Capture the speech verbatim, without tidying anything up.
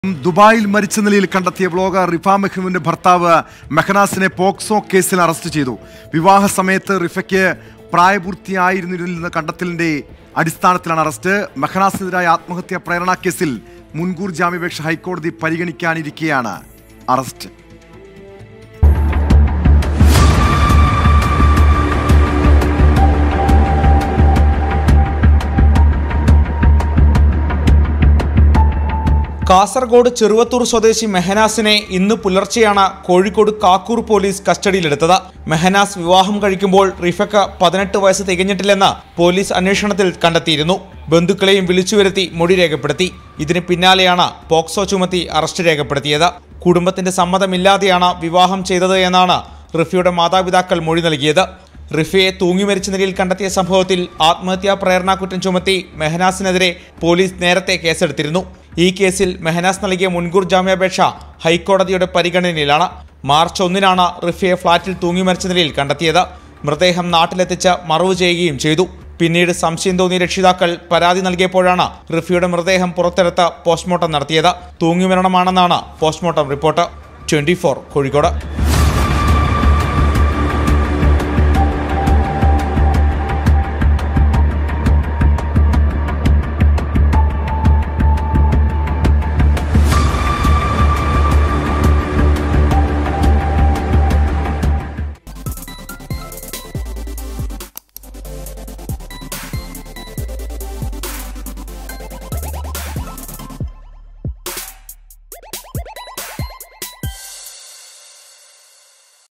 ദുബായിൽ മരിച്ച നിലയിൽ കണ്ടെത്തിയ വ്ലോഗർ റിഫ മെഹ്നുവിന്റെ ഭർത്താവ് മെഹനാസിനെ പോക്സോ കേസിൽ അറസ്റ്റ് ചെയ്തു. വിവാഹ സമയത്ത് റിഫയ്ക്ക് പ്രായപൂർത്തിയായിരുന്നില്ലെന്ന കണ്ടെത്തലിന്റെ അടിസ്ഥാനത്തിലാണ് അറസ്റ്റ്. മെഹനാസിനെതിരായ ആത്മഹത്യാ പ്രേരണാ കേസിൽ മുൻകൂർ ജാമ്യാപേക്ഷ ഹൈക്കോടതി പരിഗണിക്കാനിരിക്കെയാണ് അറസ്റ്റ്. കാസർഗോഡ് ചെറുവത്തൂർ സ്വദേശി മെഹനാസിനെ ഇന്ന് പുലർച്ചെയാണ് കോഴിക്കോട് കാക്കൂർ പോലീസ് കസ്റ്റഡിയിലെടുത്തത്. മെഹനാസ് വിവാഹം കഴിക്കുമ്പോൾ റിഫയ്ക്ക് പതിനെട്ട് വയസ്സ് തികഞ്ഞിട്ടില്ലെന്ന് പോലീസ് അന്വേഷണത്തിൽ കണ്ടെത്തിയിരുന്നു. ബന്ധുക്കളെയും വിളിച്ചുവരുത്തി മൊഴി രേഖപ്പെടുത്തി. ഇതിന് പിന്നാലെയാണ് പോക്സോ ചുമത്തി അറസ്റ്റ് രേഖപ്പെടുത്തിയത്. കുടുംബത്തിന്റെ സമ്മതമില്ലാതെയാണ് വിവാഹം ചെയ്തത് എന്നാണ് റിഫയുടെ മാതാപിതാക്കൾ മൊഴി നൽകിയത്. റിഫയെ തൂങ്ങി മരിച്ച നിലയിൽ കണ്ടെത്തിയ സംഭവത്തിൽ ആത്മഹത്യാ പ്രേരണാ കുറ്റം ചുമത്തി മെഹനാസിനെതിരെ പോലീസ് നേരത്തെ കേസെടുത്തിരുന്നു. ഈ കേസിൽ മെഹനാസ് നൽകിയ മുൻകൂർ ജാമ്യാപേക്ഷ ഹൈക്കോടതിയുടെ പരിഗണനയിലാണ്. മാർച്ച് ഒന്നിനാണ് റിഫയെ ഫ്ളാറ്റിൽ തൂങ്ങി മരിച്ച നിലയിൽ കണ്ടെത്തിയത്. മൃതദേഹം നാട്ടിലെത്തിച്ച് മറവ് ചെയ്യുകയും ചെയ്തു. പിന്നീട് സംശയം തോന്നിയ രക്ഷിതാക്കൾ പരാതി നൽകിയപ്പോഴാണ് റിഫയുടെ മൃതദേഹം പുറത്തെടുത്ത് പോസ്റ്റ്മോർട്ടം നടത്തിയത്. തൂങ്ങിമരണമാണെന്നാണ് postmortem report. Twenty four Kozhikode.